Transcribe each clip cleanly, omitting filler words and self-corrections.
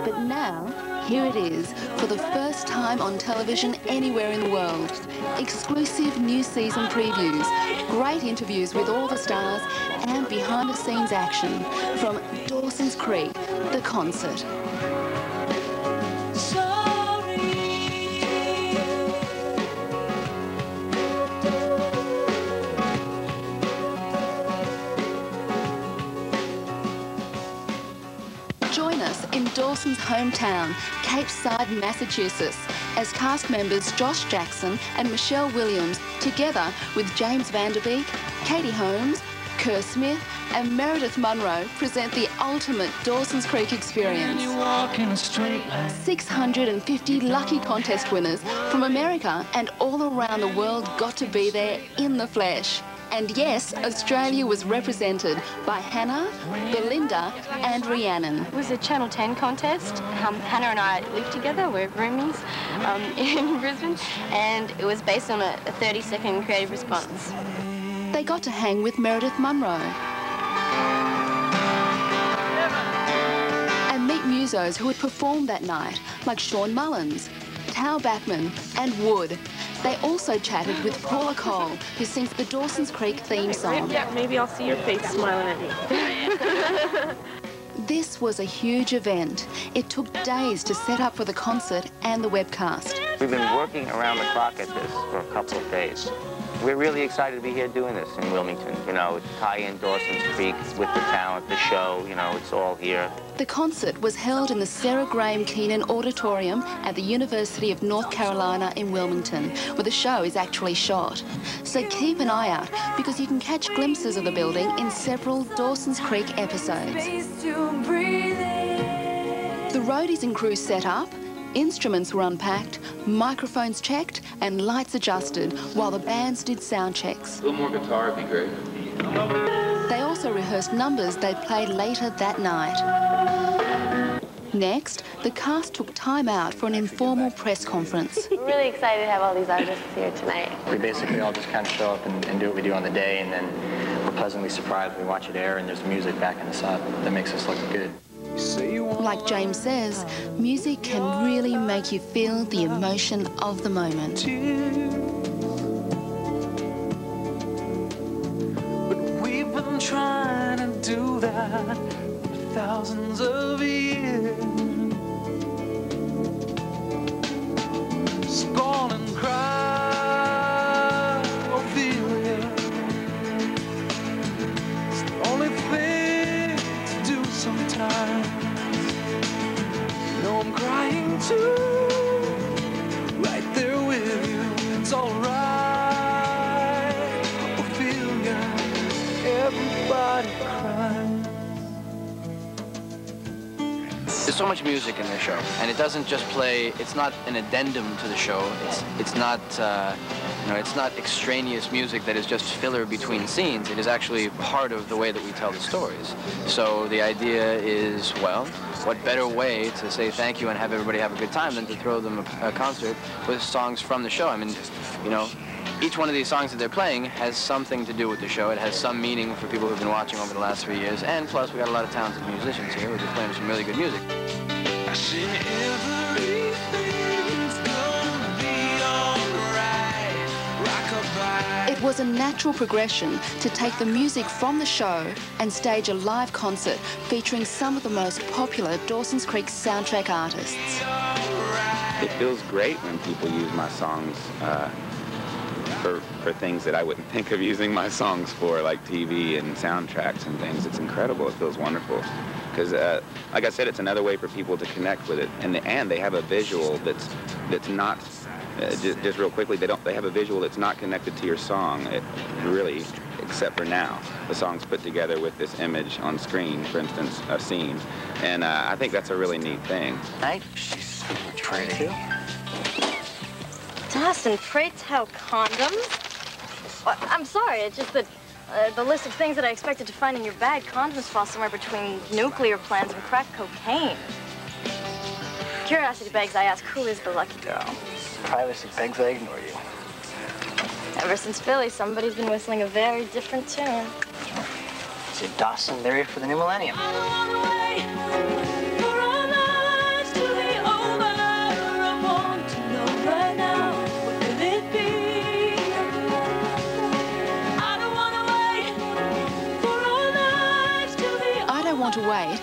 But now, here it is, for the first time on television anywhere in the world. Exclusive new season previews, great interviews with all the stars, and behind-the-scenes action from Dawson's Creek, the concert. Join us in Dawson's hometown, Cape Side, Massachusetts, as cast members Josh Jackson and Michelle Williams, together with James Vanderbeek, Katie Holmes, Kerr Smith and Meredith Monroe, present the ultimate Dawson's Creek experience. 650 lucky contest winners from America and all around the world got to be there in the flesh. And yes, Australia was represented by Hannah, Belinda and Rhiannon. It was a Channel 10 contest. Hannah and I live together, we're roomies in Brisbane, and it was based on a 30-second creative response. They got to hang with Meredith Monroe and meet musos who had performed that night, like Shawn Mullins, Bachmann and Wood. They also chatted with Paula, who sings the Dawson's Creek theme song. Yeah, maybe I'll see your face smiling at me. This was a huge event. It took days to set up for the concert and the webcast. We've been working around the clock at this for a couple of days. We're really excited to be here doing this in Wilmington. You know, tie in Dawson's Creek with the talent, the show, you know, it's all here. The concert was held in the Sarah Graham Keenan Auditorium at the University of North Carolina in Wilmington, where the show is actually shot. So keep an eye out, because you can catch glimpses of the building in several Dawson's Creek episodes. The roadies and crew set up, instruments were unpacked, microphones checked and lights adjusted while the bands did sound checks. A little more guitar would be great. They also rehearsed numbers they'd play later that night. Next, the cast took time out for an informal press conference. We're really excited to have all these artists here tonight. We basically all just kind of show up and do what we do on the day, and then we're pleasantly surprised when we watch it air and there's music backing us up that makes us look good. Like James says, music can really make you feel the emotion of the moment. But we've been trying to do that for thousands of years. Scorn and cry, Ophelia. It's the only thing to do sometimes. I'm crying too, right there with you. It's alright, Ophelia, everybody cries. There's so much music in the show, and it doesn't just play. It's not an addendum to the show. It's not you know, it's not extraneous music that is just filler between scenes. It is actually part of the way that we tell the stories. So the idea is, well, what better way to say thank you and have everybody have a good time than to throw them a concert with songs from the show? I mean, you know, each one of these songs that they're playing has something to do with the show. It has some meaning for people who've been watching over the last 3 years. And plus, we got a lot of talented musicians here. We're just playing some really good music. It was a natural progression to take the music from the show and stage a live concert featuring some of the most popular Dawson's Creek soundtrack artists. It feels great when people use my songs for things that I wouldn't think of using my songs for, like TV and soundtracks and things. It's incredible. It feels wonderful. Because, like I said, it's another way for people to connect with it. And they have a visual that's not... just real quickly, they have a visual that's not connected to your song, really, except for now. The song's put together with this image on screen, for instance, a scene. And I think that's a really neat thing. Right? She's so pretty. Dawson, pray tell, condoms? Well, I'm sorry, it's just that the list of things that I expected to find in your bag, condoms fall somewhere between nuclear plants and crack cocaine. Curiosity begs, I ask, who is the lucky girl? Privacy begs I ignore you. Ever since Philly, somebody's been whistling a very different tune. Is it Dawson? They're here for the new millennium.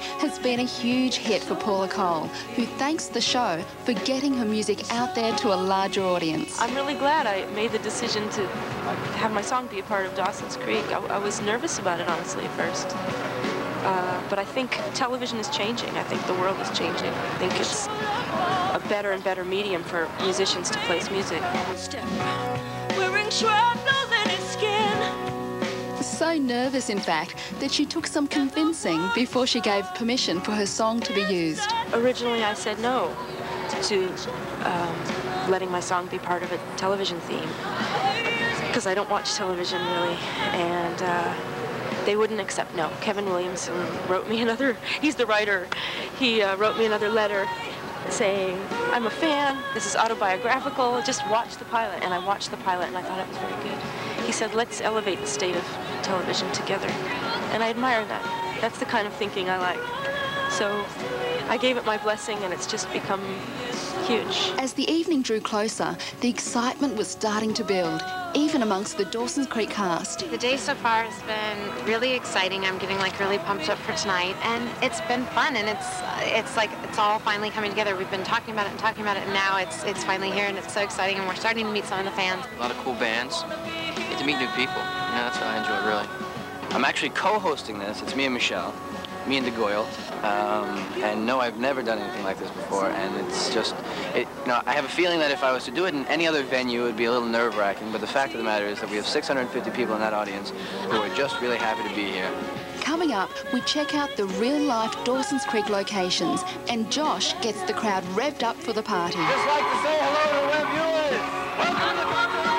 has been a huge hit for Paula Cole, who thanks the show for getting her music out there to a larger audience. I'm really glad I made the decision to have my song be a part of Dawson's Creek. I was nervous about it, honestly, at first. But I think television is changing. I think the world is changing. I think it's a better and better medium for musicians to place music. Wearing shrapnel in his skin. So nervous, in fact, that she took some convincing before she gave permission for her song to be used. Originally, I said no to letting my song be part of a television theme, because I don't watch television, really, and they wouldn't accept no. Kevin Williamson wrote me another, he's the writer, he wrote me another letter saying, I'm a fan, this is autobiographical, just watch the pilot. And I watched the pilot and I thought it was very good. He said, let's elevate the state of television together. And I admire that. That's the kind of thinking I like. So I gave it my blessing and it's just become huge. As the evening drew closer, the excitement was starting to build, even amongst the Dawson's Creek cast. The day so far has been really exciting. I'm getting like really pumped up for tonight, and it's been fun, and it's like it's all finally coming together. We've been talking about it and now it's finally here, and it's so exciting, and we're starting to meet some of the fans. A lot of cool bands. Get to meet new people. Yeah, that's what I enjoy, really. I'm actually co-hosting this. It's me and Michelle, me and DeGoyle. And no, I've never done anything like this before, and it's just, I have a feeling that if I was to do it in any other venue, it would be a little nerve-wracking, but the fact of the matter is that we have 650 people in that audience who are just really happy to be here. Coming up, we check out the real-life Dawson's Creek locations, and Josh gets the crowd revved up for the party. Just like to say hello to Webb Mullins. Welcome to Bachmann.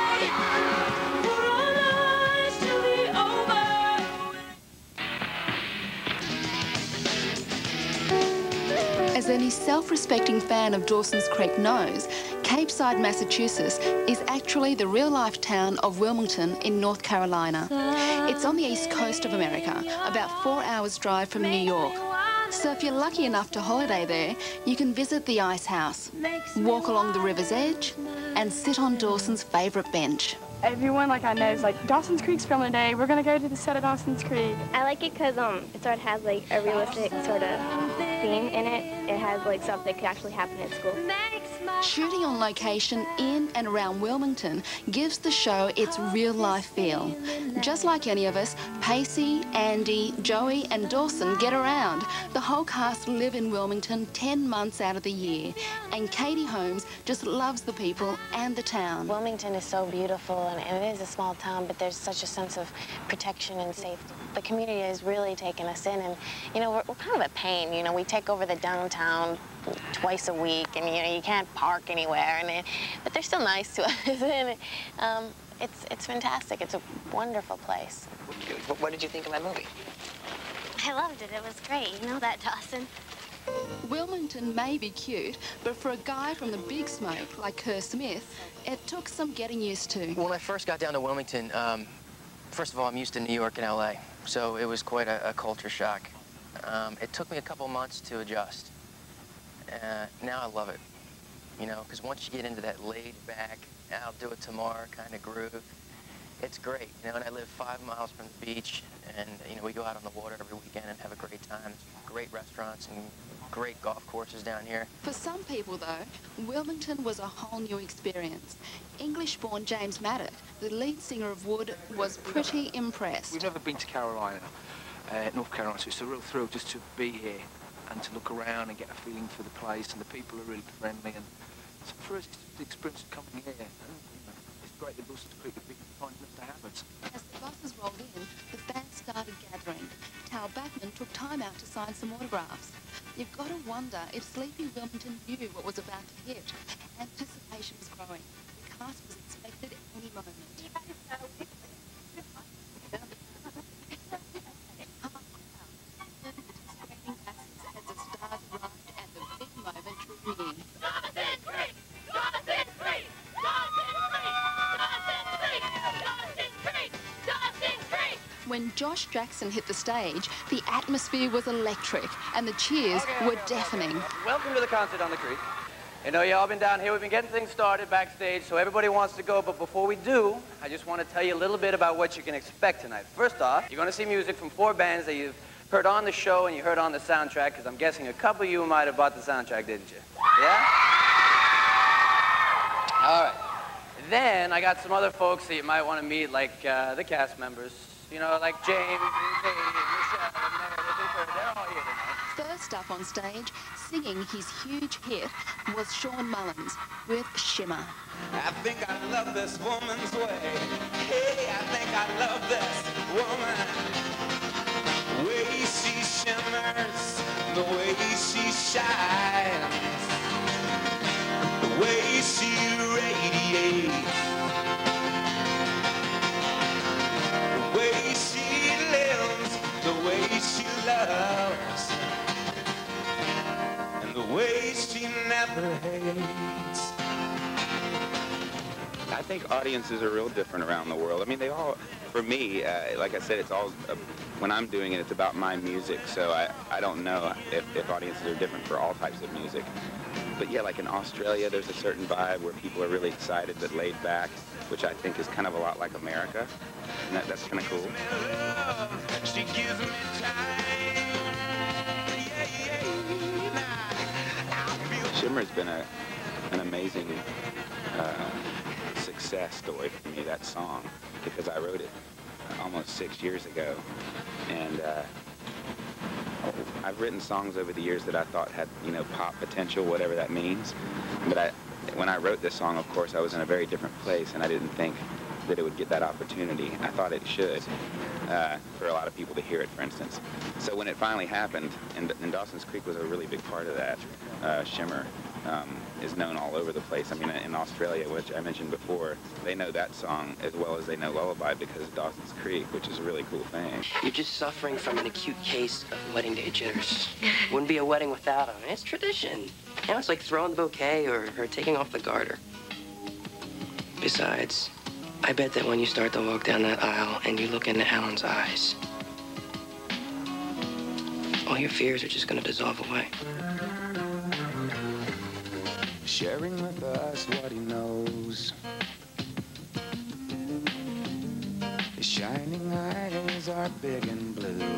As any self-respecting fan of Dawson's Creek knows, Cape Side, Massachusetts is actually the real-life town of Wilmington in North Carolina. It's on the east coast of America, about 4 hours' drive from New York. So if you're lucky enough to holiday there, you can visit the ice house, walk along the river's edge, and sit on Dawson's favourite bench. Everyone I know is like, Dawson's Creek's filming today, we're gonna go to the set of Dawson's Creek. I like it because it sort of has like a realistic sort of theme in it. It has like stuff that could actually happen at school. Shooting on location in and around Wilmington gives the show its real-life feel. Just like any of us, Pacey, Andy, Joey and Dawson get around. The whole cast live in Wilmington 10 months out of the year, and Katie Holmes just loves the people and the town. Wilmington is so beautiful, and it is a small town, but there's such a sense of protection and safety. The community has really taken us in, and we're kind of a pain. We take over the downtown twice a week, and you can't park anywhere, but they're still nice to us. And it's fantastic. It's a wonderful place. What did you think of my movie? I loved it. It was great. You know that, Dawson? Wilmington may be cute, but for a guy from the Big Smoke like Kerr Smith, it took some getting used to. When I first got down to Wilmington, first of all, I'm used to New York and LA, so it was quite a culture shock. It took me a couple months to adjust. Now I love it, because once you get into that laid-back, I'll do it tomorrow kind of groove, it's great, and I live 5 miles from the beach, and, we go out on the water every weekend and have a great time. Great restaurants and great golf courses down here. For some people, though, Wilmington was a whole new experience. English-born James Maddock, the lead singer of Wood, was pretty impressed. We've never been to Carolina, North Carolina, so it's a real thrill just to be here and to look around and get a feeling for the place, and the people are really friendly, and so for us, it's the experience of coming here, and it's great that Dawson's Creek would be kind enough to have us. As the buses rolled in, the fans started gathering. Bachmann took time out to sign some autographs. You've got to wonder if sleepy Wilmington knew what was about to hit. Anticipation was growing. The cast was expected any moment. When Josh Jackson hit the stage, the atmosphere was electric and the cheers were deafening. Welcome to the concert on the creek. Y'all been down here. We've been getting things started backstage, so everybody wants to go. But before we do, I just want to tell you a little bit about what you can expect tonight. First off, you're going to see music from 4 bands that you've heard on the show and you heard on the soundtrack, because I'm guessing a couple of you might have bought the soundtrack, didn't you? Yeah? All right. Then I got some other folks that you might want to meet, like the cast members. You know, like James and Katie and Michelle and Meredith and Kurt. They're all here tonight. First up on stage, singing his huge hit, was Shawn Mullins with Shimmer. I think I love this woman's way. Hey, I think I love this woman. The way she shimmers, the way she shines, the way she radiates, the way she lives, the way she loves, and the way she never hates. I think audiences are real different around the world. I mean, they all, for me, like I said, it's all, when I'm doing it, it's about my music, so I don't know if audiences are different for all types of music. But yeah, like in Australia, there's a certain vibe where people are really excited but laid back, which I think is kind of a lot like America, and that's kind of cool. She gives me Shimmer's been an amazing success story for me, that song, because I wrote it almost 6 years ago, and I've written songs over the years that I thought had, you know, pop potential, whatever that means, but when I wrote this song, of course, I was in a very different place, and I didn't think that it would get that opportunity. I thought it should, for a lot of people to hear it, for instance. So when it finally happened, and Dawson's Creek was a really big part of that, Shimmer is known all over the place. I mean, in Australia, which I mentioned before, they know that song as well as they know Lullaby because of Dawson's Creek, which is a really cool thing. You're just suffering from an acute case of wedding day jitters. Wouldn't be a wedding without them. It's tradition. You know, it's like throwing the bouquet or taking off the garter. Besides, I bet that when you start to walk down that aisle and you look into Alan's eyes, all your fears are just going to dissolve away. sharing with us what he knows. His shining eyes are big and blue,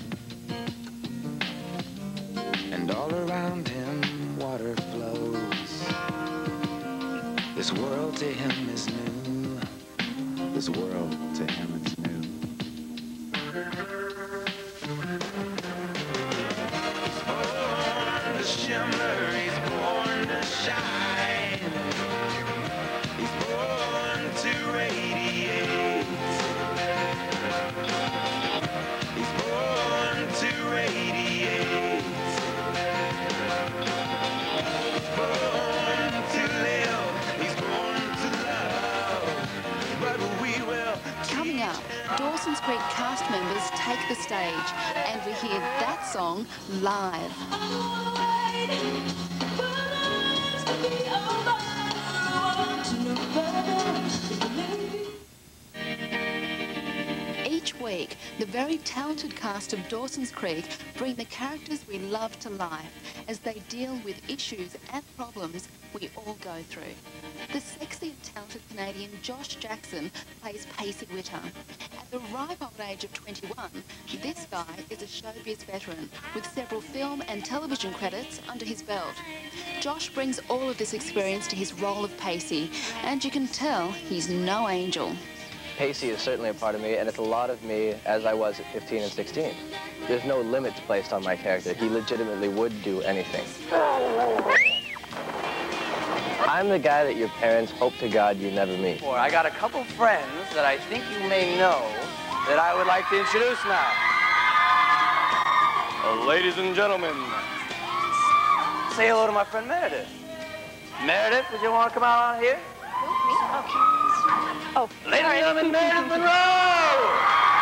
and all around him water flows. This world to him is new. This world to him is new. He's born to shimmer, he's born to shine. He's born to radiate. He's born to radiate. He's born to live. He's born to love. But we will. Coming up, Dawson's Creek cast members take the stage and we hear that song live. Each week, the very talented cast of Dawson's Creek bring the characters we love to life as they deal with issues and problems we all go through. The sexy and talented Canadian Josh Jackson plays Pacey Witter. At the ripe old age of 21, this guy is a showbiz veteran with several film and television credits under his belt. Josh brings all of this experience to his role of Pacey, and you can tell he's no angel. Pacey is certainly a part of me, and it's a lot of me as I was at 15 and 16. There's no limits placed on my character. He legitimately would do anything. I'm the guy that your parents hope to God you never meet. I got a couple friends that I think you may know that I would like to introduce now. Ladies and gentlemen, say hello to my friend Meredith. Meredith, would you want to come out on here? Oh, ladies and gentlemen, Meredith Monroe!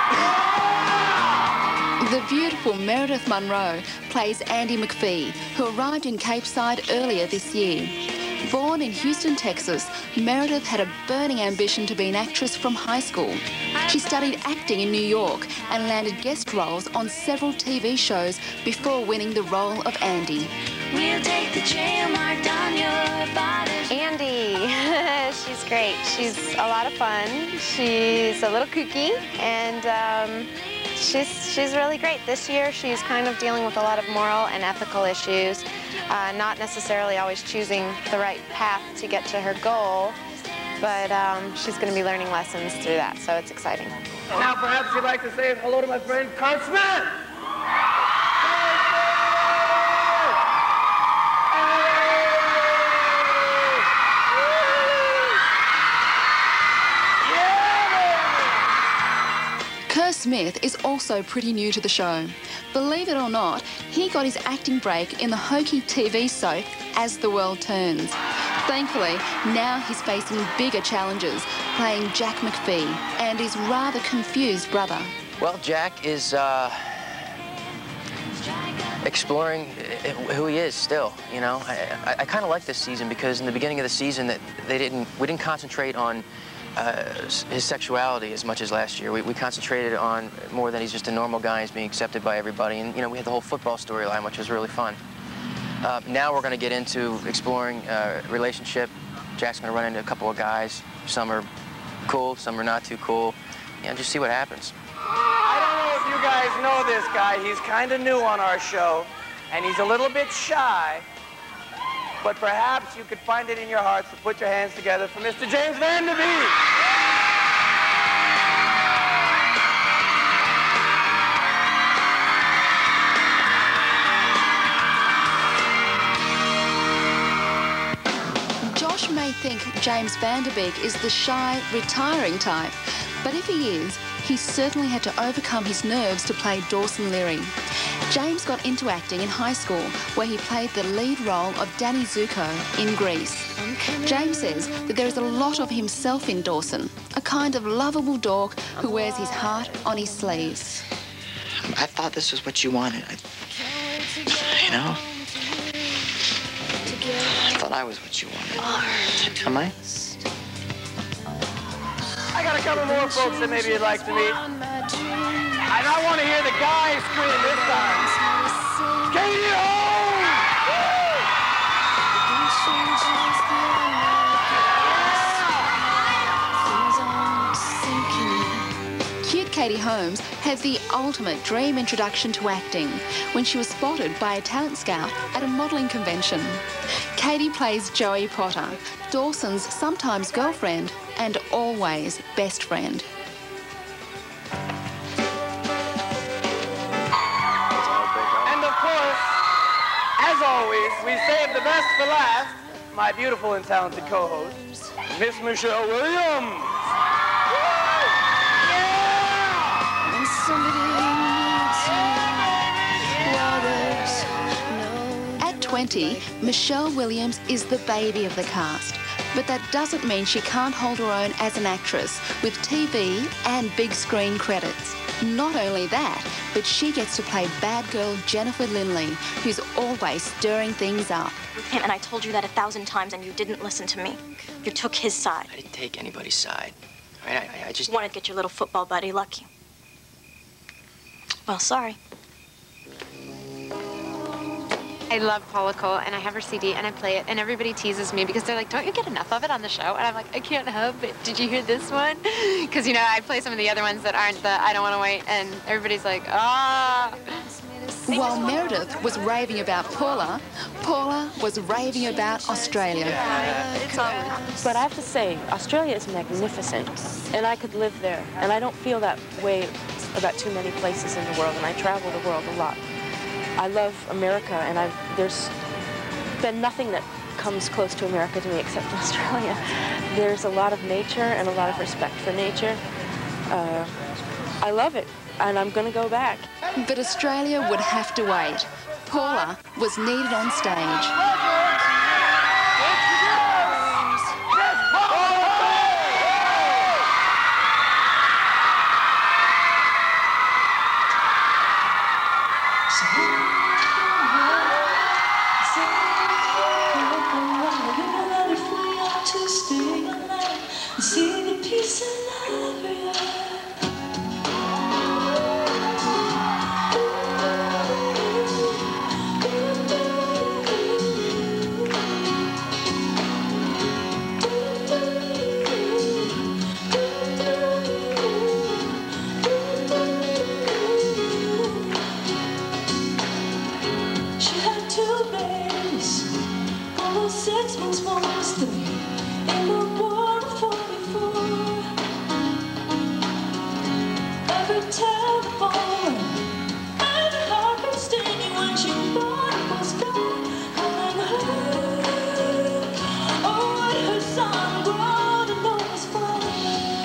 The beautiful Meredith Monroe plays Andy McPhee, who arrived in Cape Side earlier this year. Born in Houston, Texas, Meredith had a burning ambition to be an actress from high school. She studied acting in New York and landed guest roles on several TV shows before winning the role of Andy. We'll take the trail marked on your body. Andy, she's great. She's a lot of fun. She's a little kooky, and She's really great. This year, she's kind of dealing with a lot of moral and ethical issues, not necessarily always choosing the right path to get to her goal, but she's going to be learning lessons through that, so it's exciting. Now, perhaps you'd like to say hello to my friend, Kurt Smith. Kurt Smith is also pretty new to the show. Believe it or not, he got his acting break in the hokey TV soap As the World Turns. Thankfully, now he's facing bigger challenges, playing Jack McPhee and his rather confused brother. Well, Jack is exploring who he is still, you know. I kind of like this season because in the beginning of the season we didn't concentrate on his sexuality as much as last year. We concentrated on more that he's just a normal guy, he's being accepted by everybody, and you know, we had the whole football storyline, which was really fun. Now we're going to get into exploring relationship. Jack's going to run into a couple of guys. Some are cool, some are not too cool. You know, just see what happens. I don't know if you guys know this guy. He's kind of new on our show, and he's a little bit shy. But perhaps you could find it in your hearts to put your hands together for Mr. James Van Der Beek. Josh may think James Van Der Beek is the shy, retiring type, but if he is, he certainly had to overcome his nerves to play Dawson Leary. James got into acting in high school, where he played the lead role of Danny Zuko in Grease. James says that there is a lot of himself in Dawson, a kind of lovable dork who wears his heart on his sleeves. I thought this was what you wanted. You know? I thought I was what you wanted. Am I? I got a couple more folks that maybe you'd like to meet. And I want to hear the guys scream this time. Katie Cute Katie Holmes had the ultimate dream introduction to acting when she was spotted by a talent scout at a modelling convention. Katie plays Joey Potter, Dawson's sometimes girlfriend and always best friend. And of course, as always, we save the best for last. My beautiful and talented co-host, Miss Michelle Williams. At 20, Michelle Williams is the baby of the cast. But that doesn't mean she can't hold her own as an actress with TV and big screen credits. Not only that, but she gets to play bad girl Jennifer Linley, who's always stirring things up. With him, and I told you that 1,000 times and you didn't listen to me. You took his side. I didn't take anybody's side. I just wanted to get your little football buddy lucky. Well, sorry. I love Paula Cole, and I have her CD, and I play it, and everybody teases me because they're like, don't you get enough of it on the show? And I'm like, I can't help it. Did you hear this one? Because, you know, I play some of the other ones that aren't the I Don't Want to Wait, and everybody's like, ah. While Meredith was raving about Paula, Paula was raving about Australia. But I have to say, Australia is magnificent, and I could live there. And I don't feel that way about too many places in the world, and I travel the world a lot. I love America, and there's been nothing that comes close to America to me except Australia. There's a lot of nature and a lot of respect for nature. I love it, and I'm going to go back. But Australia would have to wait. Paula was needed on stage. 6 months more to stay in the war of 44. Every telephone, every heart been stinging when she thought it was gone. And her, oh, what her son grown and know was fine.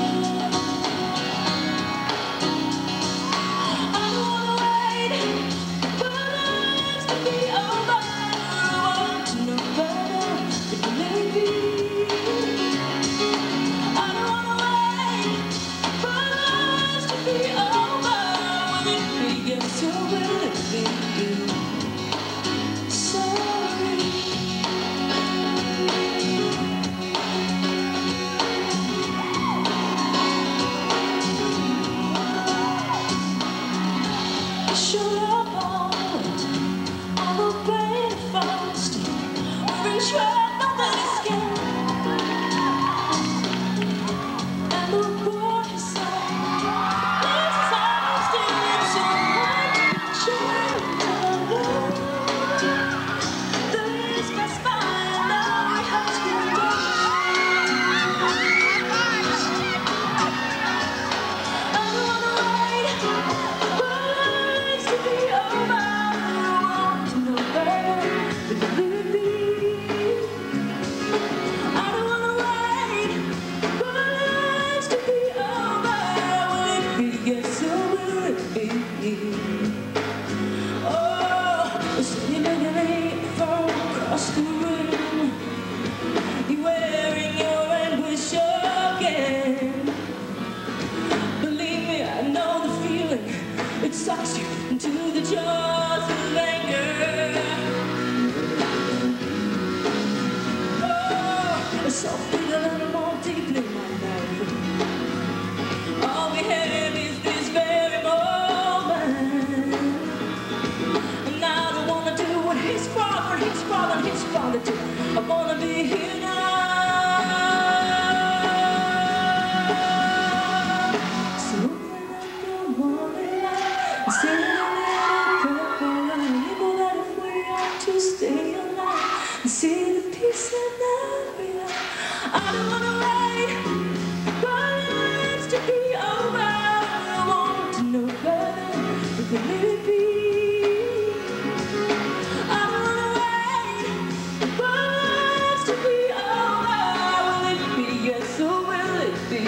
I don't wanna wait for lives to be over. I want to know better than maybe. I don't wanna wait for lives to be over. Will it be yes or will it be sorry? Shut up on the brain fast. Every shred of that skin. And the boy is it's almost still so hard to change. The years pass by and now we have to go. I don't wanna wait for lives to be over. I want to know better than will it be. I don't wanna wait for lives to be over. Will it be yes or will it be? Oh, sitting begging from across the room, you wearing your anguish again. Believe me, I know the feeling. It sucks you into the jaws of anger. Oh, softly a little more deeply, my love. All we have is this very moment. And I don't wanna do what his father did. I wanna be here now. So open up your morning light and say a little prayer for life. You know that if we are to stay alive and see the peace in every eye. I don't wanna wait for lives to be over. I want to know better than will it be. I don't wanna wait for lives to be over. Will it be yes or will it be?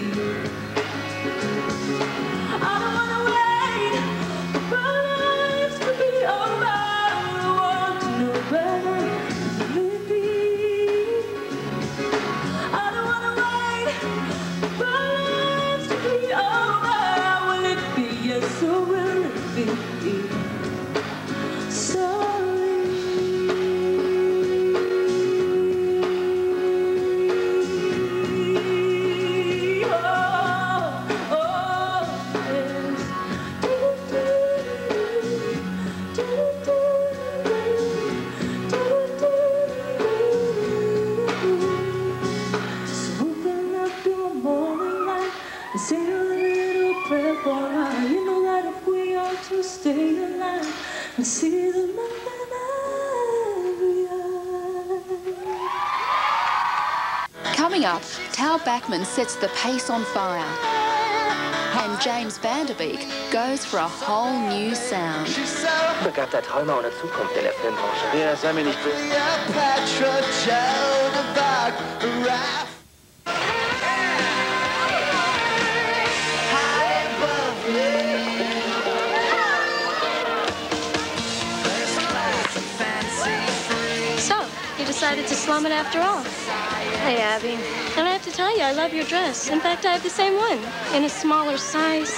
I don't wanna wait for lives to be over. I want to know better than will it be. I don't wanna wait for lives to be over. Will it be yes or will it be sorry? Oh, oh, yes. So open up your morning light and say a little prayer for life. You know that if we are to stay alive and see the light in every eye. Coming up, Bachmann sets the pace on fire. And James Vanderbeek goes for a whole new sound. Begabter Träumer ohne Zukunft in der Filmbranche. Ja, sei mir nicht böse. So, you decided to slum it after all. Hey, Abby. And I have to tell you, I love your dress. In fact, I have the same one, in a smaller size.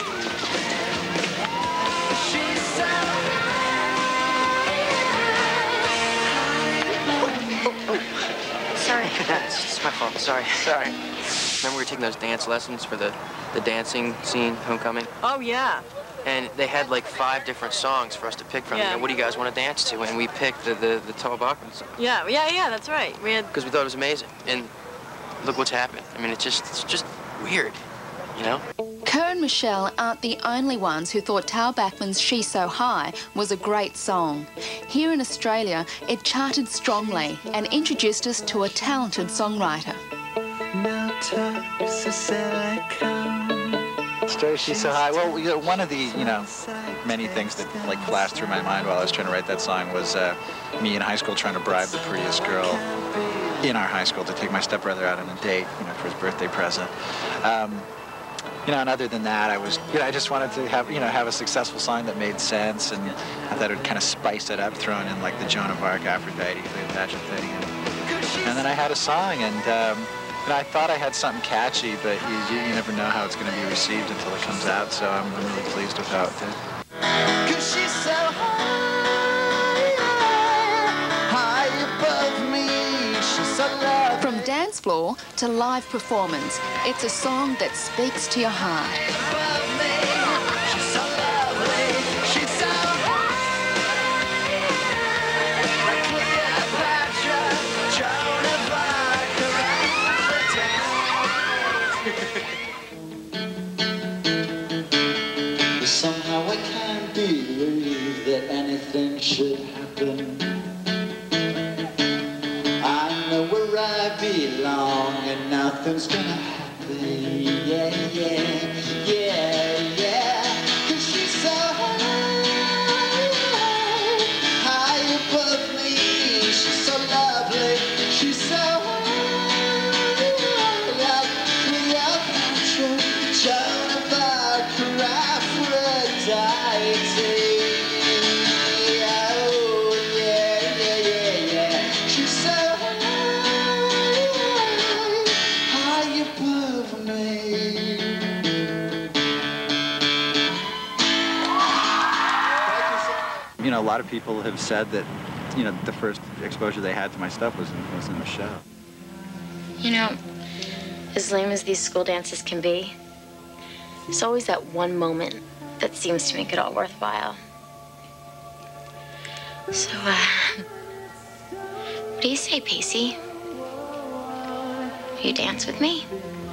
Sorry. It's my fault. Sorry. Remember we were taking those dance lessons for the dancing scene, Homecoming? Oh, yeah. And they had like 5 different songs for us to pick from. Yeah. You know, what do you guys want to dance to? And we picked the Bachmann song. Yeah, that's right. We had... Because we thought it was amazing. And look what's happened. I mean, it's just weird. you know? Kerr and Michelle aren't the only ones who thought Tal Bachmann's She's So High was a great song. Here in Australia, it charted strongly and introduced us to a talented songwriter. Story She's So High. Well, one of the, many things that flashed through my mind while I was trying to write that song was me in high school trying to bribe the prettiest girl in our high school to take my stepbrother out on a date, for his birthday present. And other than that, I just wanted to have a successful song that made sense, and I thought it would kind of spice it up, throwing in like the Joan of Arc, Aphrodite, Cleopatra thing, and then I had a song, and I thought I had something catchy, but you never know how it's going to be received until it comes out, so I'm really pleased with how it did. 'Cause she's so high above me, she's so lovely. From dance floor to live performance, it's a song that speaks to your heart. Above me, she's so lovely, she's so like Cleopatra, Joan of Arc, Aphrodite. Somehow I can't believe that anything should happen. I know where I belong and nothing's gonna happen. Yeah, yeah, yeah, yeah. 'Cause she's so high above me. She's so lovely. She's so like Cleopatra, Joan of Arc, Aphrodite. A lot of people have said that, the first exposure they had to my stuff was in the show. As lame as these school dances can be, there's always that one moment that seems to make it all worthwhile. So, what do you say, Pacey? Will you dance with me?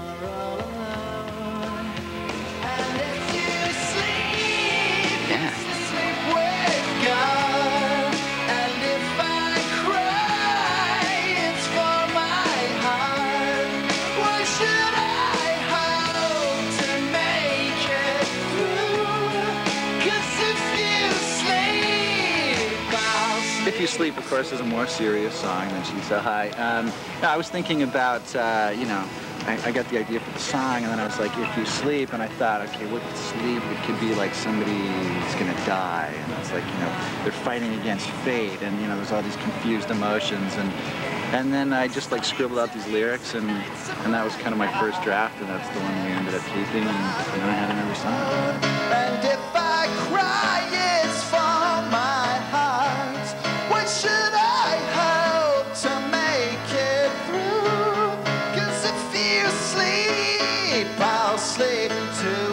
If You Sleep, of course, is a more serious song than She's So High. I was thinking about, I got the idea for the song, and then I was like, if you sleep, and I thought, okay, what sleep? It could be like somebody's gonna die, and it's like, they're fighting against fate, and there's all these confused emotions, and then I just scribbled out these lyrics, and that was kind of my first draft, and that's the one we ended up keeping, and I had another song. And if I cry, it's for my heart. What should I hope to make it through? 'Cause if you sleep, I'll sleep too.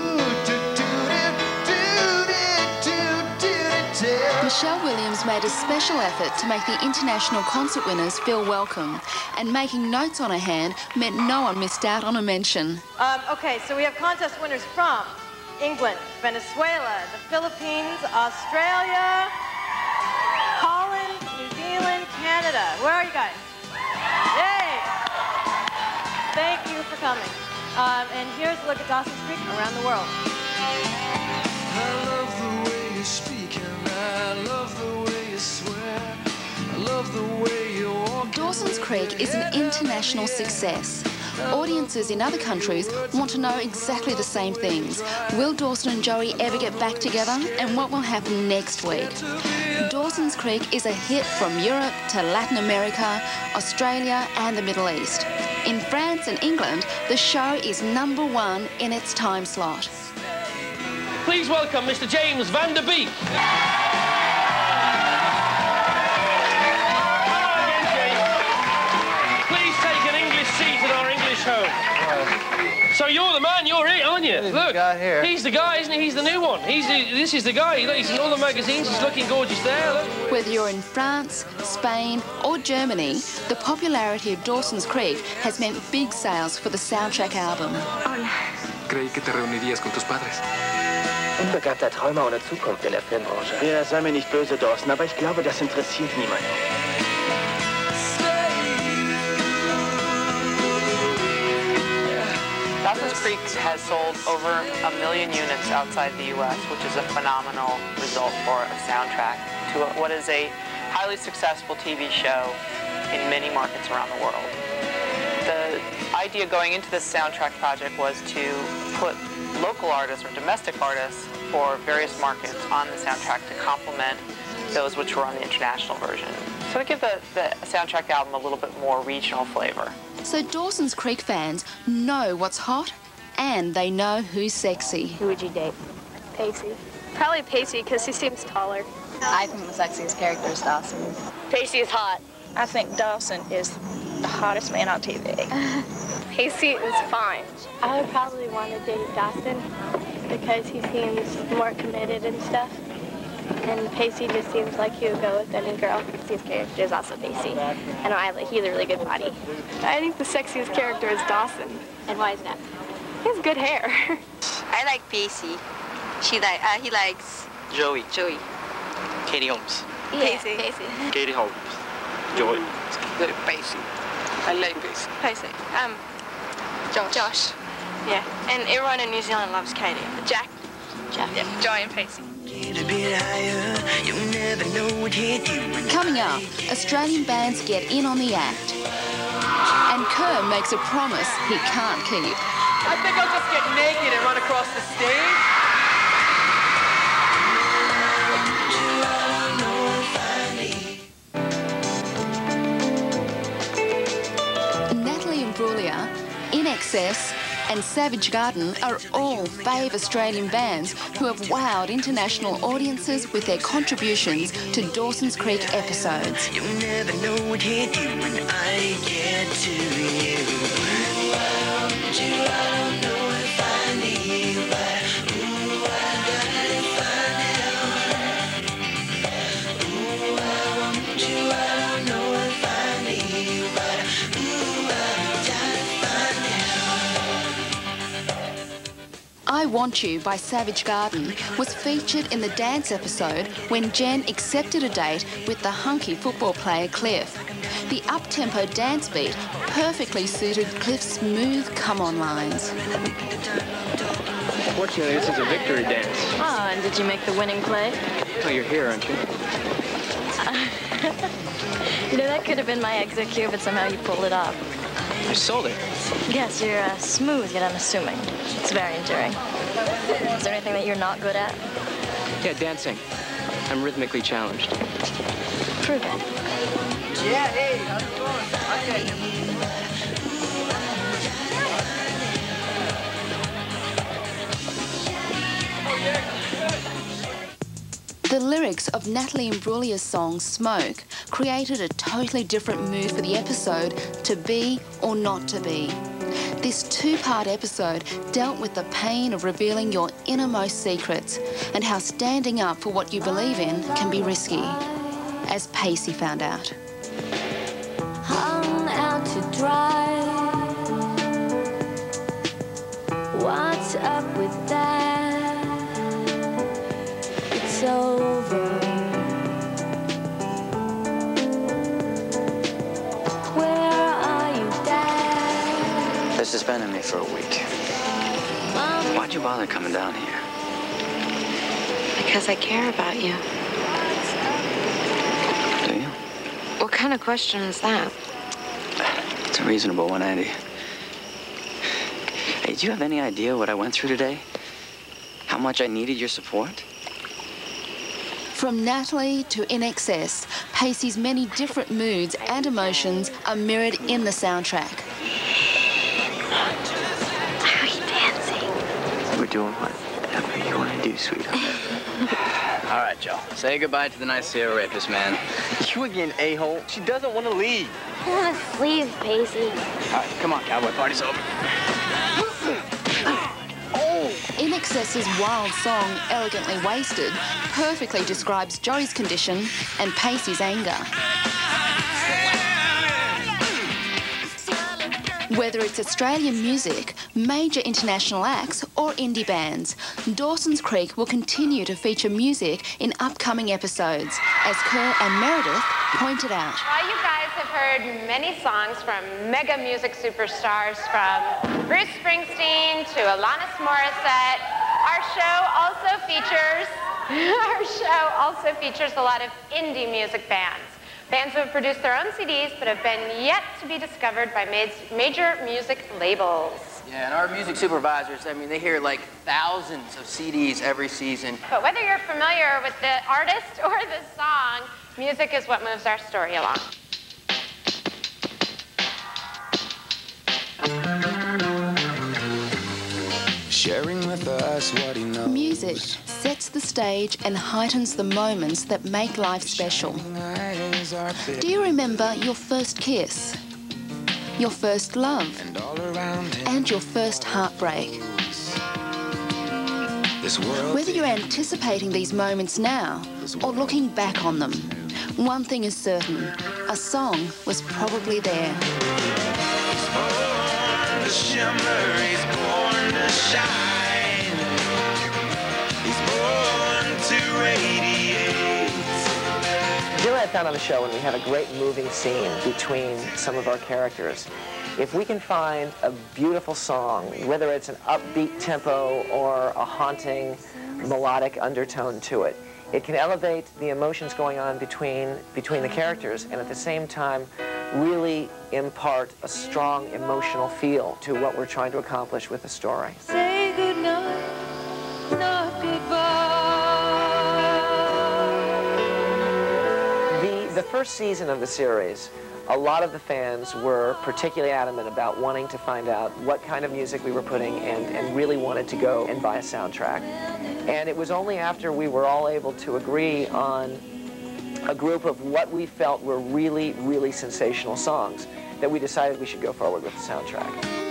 Michelle Williams made a special effort to make the international concert winners feel welcome, and making notes on her hand meant no one missed out on a mention. Okay, so we have contest winners from England, Venezuela, the Philippines, Australia, Holland, New Zealand, Canada. Where are you guys? Yay! Thank you for coming. And here's a look at Dawson's Creek around the world. I love the way you speak and I love the way you swear. I love the way you walk. Dawson's Creek is an international success. Audiences in other countries want to know exactly the same things. Will Dawson and Joey ever get back together? And what will happen next week? Dawson's Creek is a hit from Europe to Latin America, Australia and the Middle East. In France and England, the show is #1 in its time slot. Please welcome Mr. James Van Der Beek. Please take an English seat at our English home. So you're the man, you're it, aren't you? Look, here. He's the guy, isn't he? He's the new one. This is the guy. Look, he's in all the magazines. He's looking gorgeous there. Look. Whether you're in France, Spain or Germany, the popularity of Dawson's Creek has meant big sales for the soundtrack album. Creí que te reunirías con tus padres. Unbegabter Träumer ohne Zukunft in der Filmbranche. Ja, sei mir nicht böse, Dawson, aber ich glaube, das interessiert niemanden. Dawson's Creek has sold over 1 million units outside the U.S., which is a phenomenal result for a soundtrack to what is a highly successful TV show in many markets around the world. The idea going into this soundtrack project was to put local artists or domestic artists for various markets on the soundtrack to complement those which were on the international version. So to give the soundtrack album a little bit more regional flavor. So Dawson's Creek fans know what's hot and they know who's sexy. Who would you date? Pacey. Probably Pacey because he seems taller. I think the sexiest character is Dawson. Pacey is hot. I think Dawson is the hottest man on TV. Pacey is fine. I would probably want to date Dawson because he seems more committed and stuff. And Pacey just seems like he would go with any girl. His character is also Pacey. And he's a really good body. I think the sexiest character is Dawson. And why is that? He has good hair. I like Pacey. He likes Joey. Katie Holmes. Yeah, Pacey. Katie Holmes. Joey. Pacey. I like Pacey. Pacey. Josh. Yeah. And everyone in New Zealand loves Katie. Jack. Yeah. Joy and Pacey. Coming up, Australian bands get in on the act. And Kerr makes a promise he can't keep. I think I'll just get naked and run across the stage. Natalie Imbruglia, In Excess, and Savage Garden are all fave Australian bands who have wowed international audiences with their contributions to Dawson's Creek episodes. You'll never know what hit you when I get to you. I don't know if I need, but ooh, I gotta find out. Ooh, I want you, I don't know if I need, but ooh, I'm trying to find out. I Want You by Savage Garden was featured in the dance episode when Jen accepted a date with the hunky football player Cliff. The up-tempo dance beat perfectly suited Cliff's smooth come-on lines. Fortunately, this is a victory dance. Oh, and did you make the winning play? Oh, you're here, aren't you? You know, that could have been my exit cue, but somehow you pulled it off. I sold it. Yes, you're smooth, yet unassuming. It's very endearing. Is there anything that you're not good at? Yeah, dancing. I'm rhythmically challenged. Prove it. Yeah, hey, how's it going? Okay. The lyrics of Natalie Imbruglia's song Smoke created a totally different mood for the episode To Be or Not to Be. This two-part episode dealt with the pain of revealing your innermost secrets and how standing up for what you believe in can be risky, as Pacey found out. Hung out to dry. What's up with that? It's over. Where are you, Dad? They're suspending me for a week. Why'd you bother coming down here? Because I care about you. Do you? What kind of question is that? It's a reasonable one, Andy. Hey, do you have any idea what I went through today? How much I needed your support? From Natalie to In Excess, Pacey's many different moods and emotions are mirrored in the soundtrack. Are you dancing? We're doing whatever you want to do, sweetheart. All right, Joe. Say goodbye to the nice Sierra rapist, man. You again, a-hole. She doesn't want to leave. I want to leave, Pacey. All right, come on, cowboy. Party's over. In Excess's wild song, Elegantly Wasted, perfectly describes Joey's condition and Pacey's anger. Whether it's Australian music, major international acts or indie bands, Dawson's Creek will continue to feature music in upcoming episodes, as Kerr and Meredith pointed out. Well, you guys have heard many songs from mega music superstars from Bruce Springsteen to Alanis Morissette. Our show also features a lot of indie music bands. Bands who have produced their own CDs but have been yet to be discovered by major music labels. Yeah, and our music supervisors, I mean, they hear like thousands of CDs every season. But whether you're familiar with the artist or the song, music is what moves our story along. Sharing with us what he knows. Music sets the stage and heightens the moments that make life special. Do you remember your first kiss, your first love, and your first heartbreak? Whether you're anticipating these moments now or looking back on them, one thing is certain, a song was probably there. He's born to shimmer, he's born to shine. He's born to radiate. Here I found on the show when we have a great moving scene between some of our characters. If we can find a beautiful song, whether it's an upbeat tempo or a haunting melodic undertone to it, it can elevate the emotions going on between the characters and at the same time really impart a strong emotional feel to what we're trying to accomplish with the story. Say goodnight, not goodbye. The first season of the series, a lot of the fans were particularly adamant about wanting to find out what kind of music we were putting and really wanted to go and buy a soundtrack. And it was only after we were all able to agree on a group of what we felt were really, really sensational songs that we decided we should go forward with the soundtrack.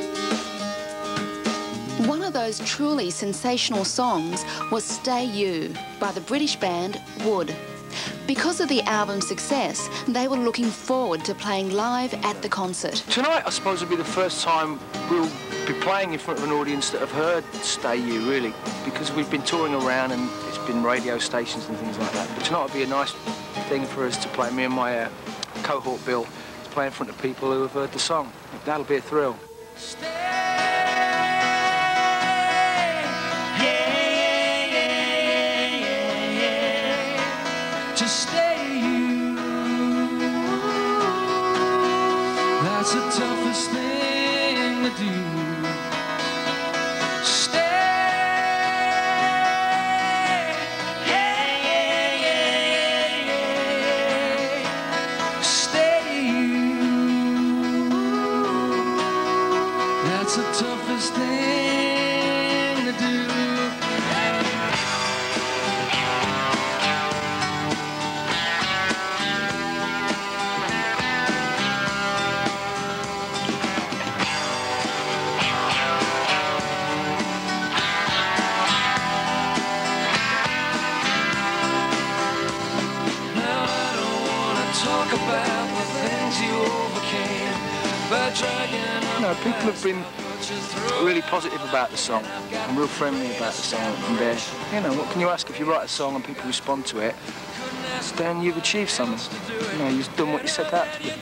One of those truly sensational songs was Stay You by the British band Wood. Because of the album's success, they were looking forward to playing live at the concert. Tonight, I suppose, will be the first time we'll be playing in front of an audience that have heard Stay You, really, because we've been touring around and it's been radio stations and things like that. But tonight will be a nice thing for us to play, me and my cohort Bill, to play in front of people who have heard the song. That'll be a thrill. Just stay you. That's the toughest thing to do. Stay. Stay you. That's the toughest thing to do. You know, people have been really positive about the song and real friendly about the song. And you know, what can you ask if you write a song and people respond to it? Then you've achieved something. You know, you've done what you set out to do.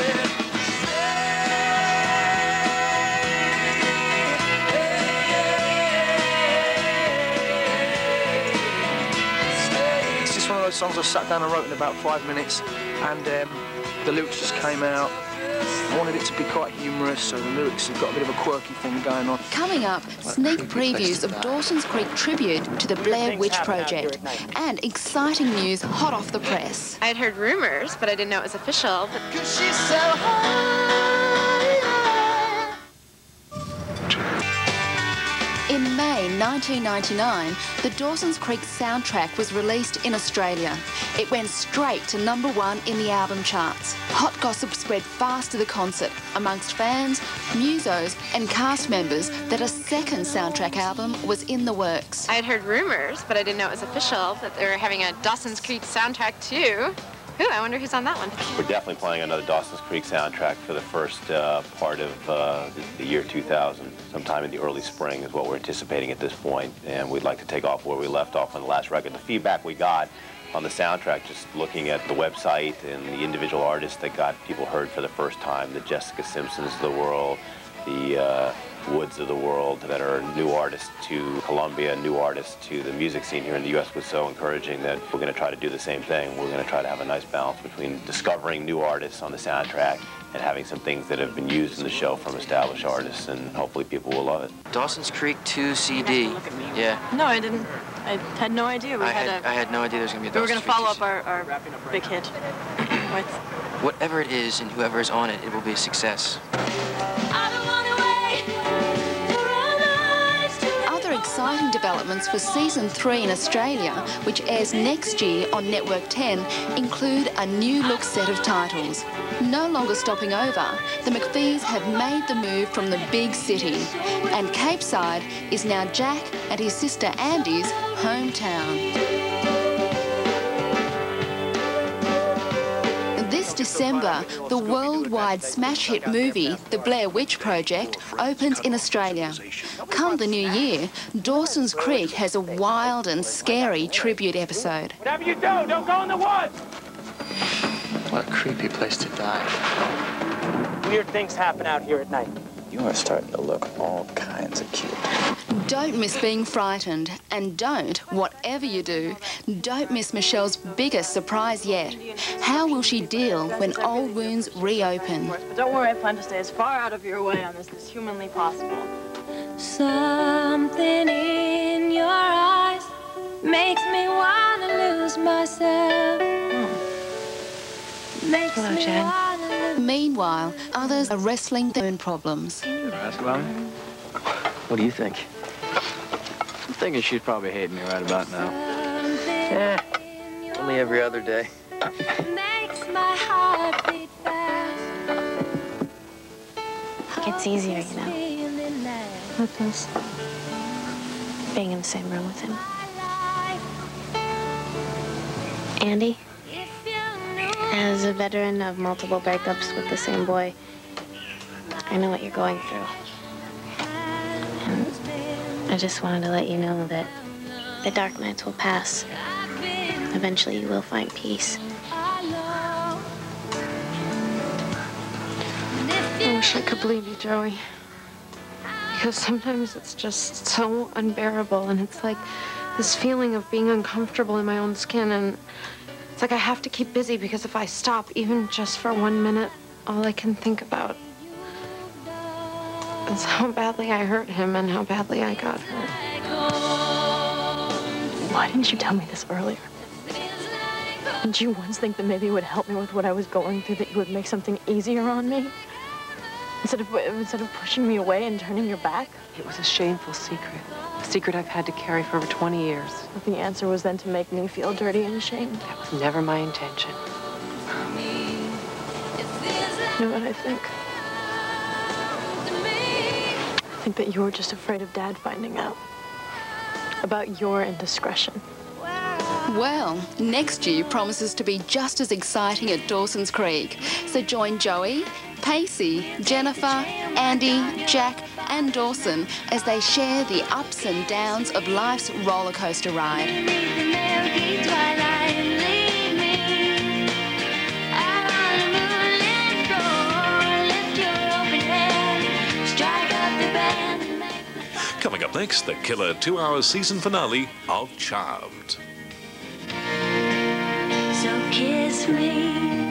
It's just one of those songs I sat down and wrote in about 5 minutes, and the lyrics just came out. I wanted it to be quite humorous, so the lyrics have got a bit of a quirky thing going on. Coming up, sneak previews of Dawson's Creek tribute to the Blair Witch Project and exciting news hot off the press. I'd heard rumors, but I didn't know it was official. She's so high. In May 1999, the Dawson's Creek soundtrack was released in Australia. It went straight to #1 in the album charts. Hot gossip spread fast to the concert amongst fans, musos and cast members that a second soundtrack album was in the works. I'd heard rumors, but I didn't know it was official, that they were having a Dawson's Creek soundtrack too. Ooh, I wonder who's on that one. We're definitely playing another Dawson's Creek soundtrack for the first part of the year 2000. Sometime in the early spring is what we're anticipating at this point, and we'd like to take off where we left off on the last record. The feedback we got on the soundtrack, just looking at the website and the individual artists that got people heard for the first time, the Jessica Simpsons of the world, the Woods of the world, that are new artists to Columbia, new artists to the music scene here in the U.S. was so encouraging that we're going to try to do the same thing. We're going to try to have a nice balance between discovering new artists on the soundtrack and having some things that have been used in the show from established artists, and hopefully people will love it. Dawson's Creek 2 CD. Yeah. No, I didn't. I had no idea. I had no idea there was going to be a Dawson's Creek. We were going to follow up our big hit with... Whatever it is and whoever is on it, it will be a success. Other exciting developments for Season 3 in Australia, which airs next year on Network 10, include a new-look set of titles. No longer stopping over, the McPhees have made the move from the big city, and Capeside is now Jack and his sister Andy's hometown. This December, the worldwide smash hit movie, The Blair Witch Project, opens in Australia. Come the new year, Dawson's Creek has a wild and scary tribute episode. Whatever you do, don't go in the woods! What a creepy place to die. Weird things happen out here at night. You are starting to look all kinds of cute. Don't miss being frightened, and don't, whatever you do, don't miss Michelle's biggest surprise yet. How will she deal when old wounds reopen? But don't worry, I plan to stay as far out of your way on this as humanly possible. Something in your eyes makes me want to lose myself. Hello, Jen. Meanwhile, others are wrestling their own problems. Ask about me? What do you think? I'm thinking she's probably hating me right about now. Only every other day. Makes my heart beat fast. It gets easier, you know. What does? Being in the same room with him. Andy, as a veteran of multiple breakups with the same boy, I know what you're going through. And I just wanted to let you know that the dark nights will pass. Eventually you will find peace. I wish I could believe you, Joey. Because sometimes it's just so unbearable, and it's like this feeling of being uncomfortable in my own skin, and it's like I have to keep busy, because if I stop even just for 1 minute, all I can think about is how badly I hurt him and how badly I got hurt. Why didn't you tell me this earlier? Did you once think that maybe it would help me with what I was going through, that you would make something easier on me? Instead of pushing me away and turning your back? It was a shameful secret. A secret I've had to carry for over 20 years. But the answer was then to make me feel dirty and ashamed. That was never my intention. You know what I think? I think that you were just afraid of Dad finding out about your indiscretion. Well, next year promises to be just as exciting at Dawson's Creek. So join Joey, Pacey, Jennifer, Andy, Jack and Dawson as they share the ups and downs of life's roller coaster ride. Coming up next, the killer 2-hour season finale of Charmed. So kiss me.